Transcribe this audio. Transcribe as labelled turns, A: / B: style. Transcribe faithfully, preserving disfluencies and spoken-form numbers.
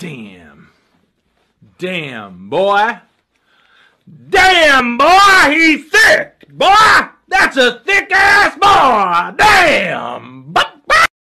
A: Damn. Damn, boy. Damn, boy, he's thick. Boy, that's a thick-ass boy. Damn.